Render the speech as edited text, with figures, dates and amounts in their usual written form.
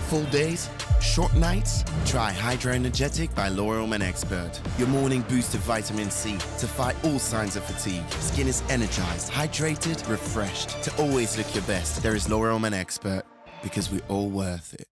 Full days? Short nights? Try Hydra Energetic by L'Oreal Men Expert. Your morning boost of vitamin C to fight all signs of fatigue. Skin is energized, hydrated, refreshed. To always look your best, there is L'Oreal Men Expert, because we're all worth it.